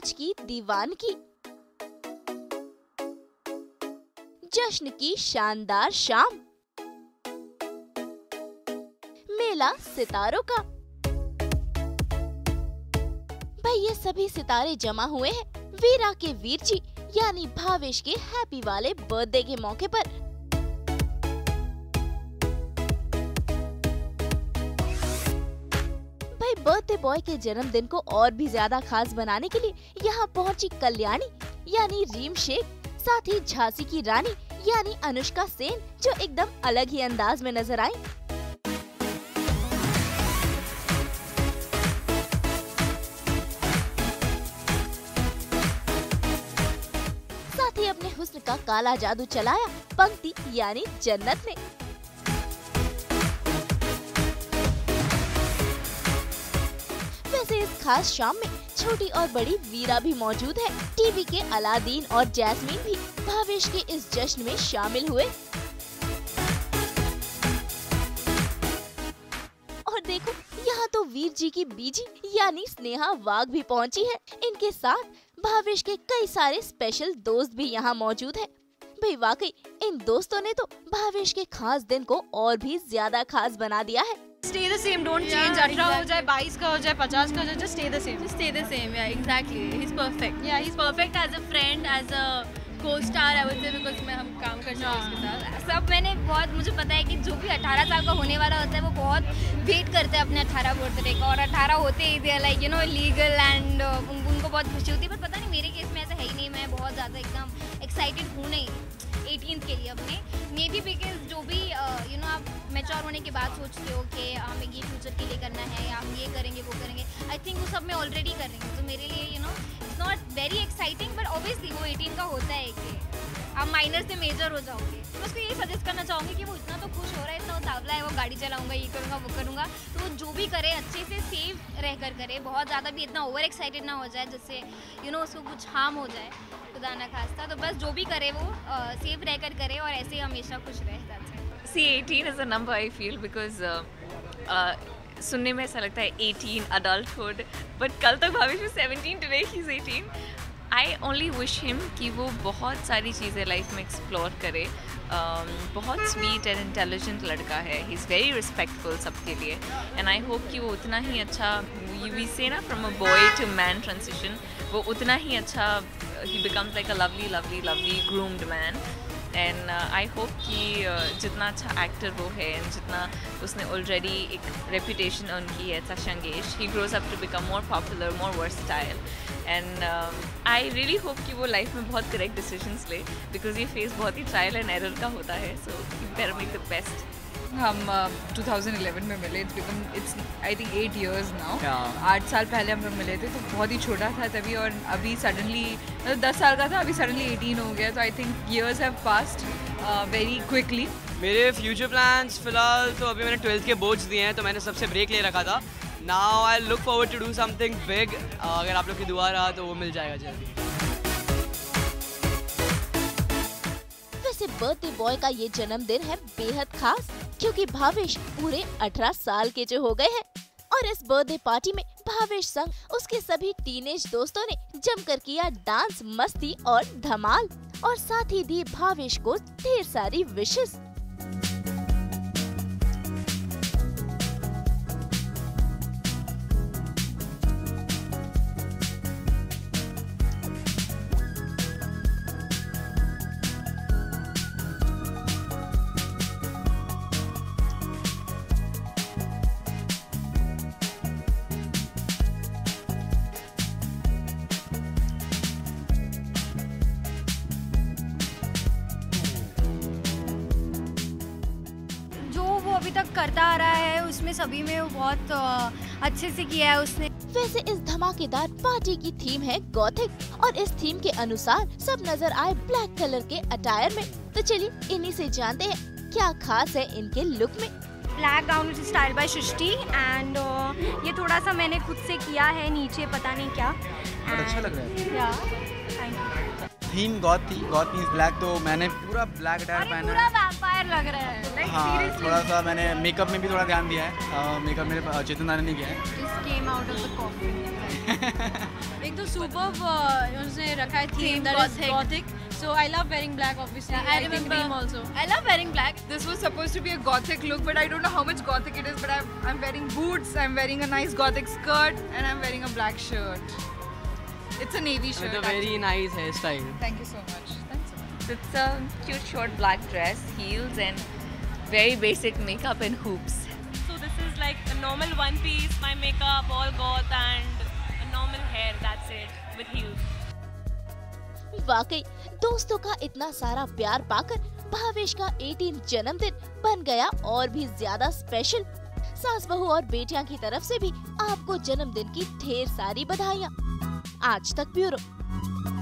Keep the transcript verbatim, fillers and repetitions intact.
आज की दीवानगी। जश्न की शानदार शाम, मेला सितारों का। भाई ये सभी सितारे जमा हुए हैं वीरा के वीर जी यानी भावेश के हैप्पी वाले बर्थडे के मौके पर। भाई बर्थडे बॉय के जन्मदिन को और भी ज्यादा खास बनाने के लिए यहाँ पहुंची कल्याणी यानी रीम शेख, साथ ही झांसी की रानी यानी अनुष्का सेन जो एकदम अलग ही अंदाज में नजर आई। साथ ही अपने हुस्न का काला जादू चलाया पंक्ति यानी जन्नत ने। वैसे इस खास शाम में छोटी और बड़ी वीरा भी मौजूद है। टीवी के अलादीन और जैस्मीन भी भावेश के इस जश्न में शामिल हुए। और देखो यहाँ तो वीर जी की बीजी यानी स्नेहा वाघ भी पहुँची है। इनके साथ भावेश के कई सारे स्पेशल दोस्त भी यहाँ मौजूद हैं। भाई वाकई इन दोस्तों ने तो भावेश के खास दिन को और भी ज्यादा खास बना दिया है। Stay the same, don't change. अठारह हो जाए, बाईस का हो जाए, पचास का हो जाए, just stay the same. Just stay the same, yeah, exactly. He's perfect. Yeah, he's perfect as a friend, as a co-star, I would say, because मैं हम काम करते हैं उसके साथ। सब मैंने बहुत मुझे पता है कि जो भी अठारह साल का होने वाला होता है वो बहुत वेट करते हैं अपने अठारह बर्थडे का, और अठारह होते ही they like you know legal and उनको बहुत खुशी होती है। पर पता नहीं मेरे केस में ऐसा है ही नहीं, मैं बहुत ज़्यादा एकदम एक्साइटेड हूँ नहीं एटीन के लिए अपने। मे बी बिकॉज जो भी यू नो आप मैच्योर होने के बाद सोचते हो कि हमें ये फ्यूचर के लिए करना है या हम ये करेंगे वो करेंगे, आई थिंक वो सब मैं ऑलरेडी कर रही हूँ। तो मेरे लिए you know it's not very exciting, but obviously वो एटीन का होता है कि आप माइनर से मेजर हो जाओगे। तो उसको यही सजेस्ट करना चाहूँगी कि वो इतना तो खुश हो रहा है, इतना उतावला है, वो गाड़ी चलाऊंगा, ये करूँगा वो करूँगा, तो वो जो भी करे अच्छे से सेफ रह कर करे। बहुत ज़्यादा भी इतना ओवर एक्साइटेड ना हो जाए जिससे यू नो उसको कुछ हार्म हो जाए, खुदा ना खास्ता। तो बस जो भी करे वो सेफ रह कर करे और ऐसे हमेशा खुश रहे। See, eighteen is a number I feel because uh, uh, सुनने में ऐसा लगता है eighteen adulthood, but कल तक Bhavesh was seventeen, today he's eighteen. I only wish him कि वो बहुत सारी चीज़ें लाइफ में एक्सप्लोर करे। um, बहुत स्वीट एंड इंटेलिजेंट लड़का है, ही इज़ वेरी रिस्पेक्टफुल सबके लिए, एंड आई होप कि वो उतना ही अच्छा, वी से ना from a boy to man transition, वो उतना ही अच्छा, he becomes like a lovely lovely lovely groomed man. And I hope कि uh, जितना अच्छा एक्टर वो है एंड जितना उसने ऑलरेडी एक रेपुटेशन अर्न की है Shangesh, he grows up to become more popular, more versatile, and I really hope कि वो लाइफ में बहुत करेक्ट डिसीजंस ले, बिकॉज ये फेस बहुत ही ट्रायल एंड एरर का होता है। So you better make the best. हम uh, twenty eleven में मिले, it's become it's I think eight years now. आठ साल पहले हम लोग मिले थे तो बहुत ही छोटा था तभी, और अभी सडनली मतलब दस साल का था, अभी सडनली एटीन हो गया। तो I think years have passed very quickly. मेरे फ्यूचर प्लान्स फिलहाल तो अभी मैंने ट्वेल्थ के बोर्ड्स दिए हैं तो मैंने सबसे ब्रेक ले रखा था। Now I look forward to do something big. अगर आप लोग की दुआ रहा तो वो मिल जाएगा जल्दी। वैसे बर्थडे बॉय का ये जन्मदिन है बेहद खास क्योंकि भावेश पूरे अठारह साल के जो हो गए हैं, और इस बर्थडे पार्टी में भावेश संग उसके सभी टीनेज दोस्तों ने जमकर किया डांस, मस्ती और धमाल, और साथ ही दी भावेश को ढेर सारी विशेस। अभी तक करता आ रहा है उसमें सभी में वो बहुत अच्छे से किया है उसने। वैसे इस धमाकेदार पार्टी की थीम है गॉथिक, और इस थीम के अनुसार सब नजर आए ब्लैक कलर के अटायर में। तो चलिए इन्हीं से जानते हैं क्या खास है इनके लुक में। Black gown style by Srishti, and ये थोड़ा सा मैंने खुद से किया है नीचे, पता नहीं क्या, अच्छा लग रहा है। या थैंक यू। थीम गॉथ थी, गॉथ मीन्स ब्लैक, तो मैंने पूरा ब्लैक अटायर पहना पूरा है। वैम्पायर लग रहा है, like हाँ, seriously. थोड़ा सा मैंने मेकअप में भी थोड़ा ध्यान दिया है। मेकअप मेरे चेतन दाने ने किया है। Just came out of the coffin. एक तो superb uh, उसने रखा है theme that is gothic. So I love wearing black, obviously. Yeah, I I think remember. Reem also. I love wearing black. This was supposed to be a gothic look, but I don't know how much gothic it is. But I'm, I'm wearing boots, I'm wearing a nice gothic skirt, and I'm wearing a black shirt. It's a navy shirt. With a very actually. nice hairstyle. Thank you so much. Thanks so much. It's a cute short black dress, heels, and very basic makeup and hoops. So this is like a normal one piece, my makeup all goth and a normal hair, that's it, with heels. वाकई दोस्तों का इतना सारा प्यार पाकर भावेश का अठारहवां जन्मदिन बन गया और भी ज्यादा स्पेशल। सास बहू और बेटियां की तरफ से भी आपको जन्मदिन की ढेर सारी बधाइयाँ। आज तक ब्यूरो।